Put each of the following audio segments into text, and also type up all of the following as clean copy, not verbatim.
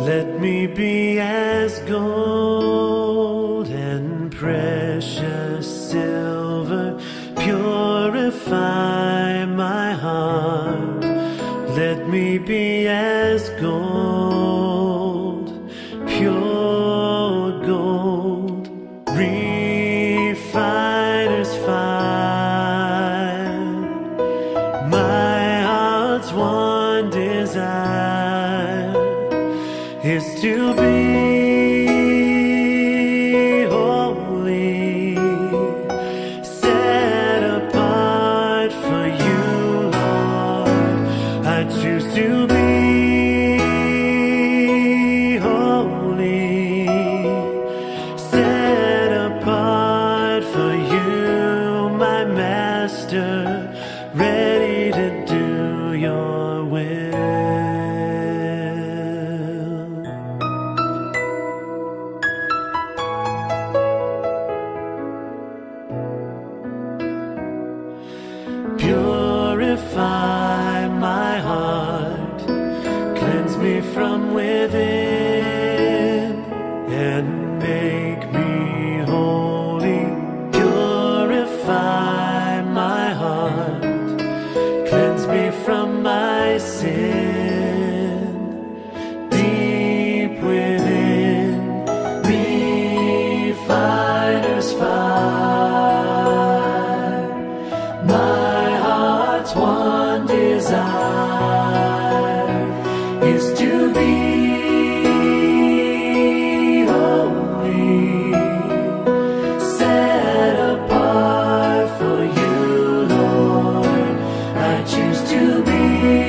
Let me be as gold and precious silver. Purify my heart. Let me be as gold, pure gold, refiner's fire. My heart's one desire is to be holy, set apart for you, Lord. I choose to be holy, set apart for you, my Master, ready to do your will. Purify my heart, cleanse me from within, and make me holy. Purify my heart, cleanse me from my sin, deep within, refiner's fire. My heart's one desire is to be holy, set apart for you, Lord. I choose to be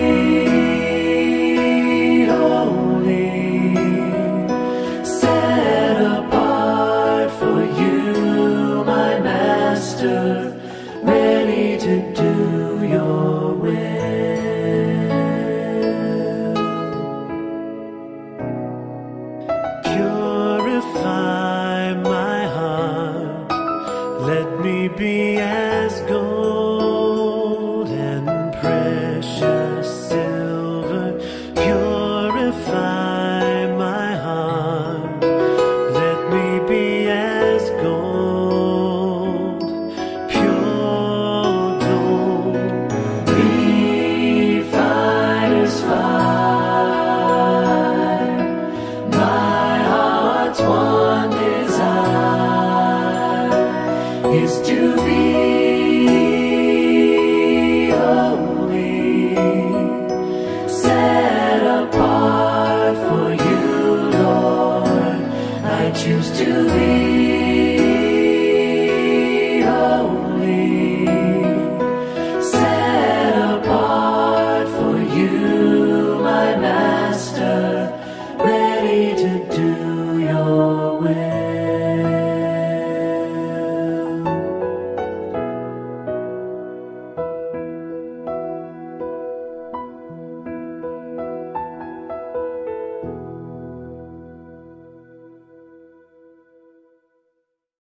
holy, set apart for you, my Master, ready to do your will. Purify my heart, let me be as gold and precious silver. Purify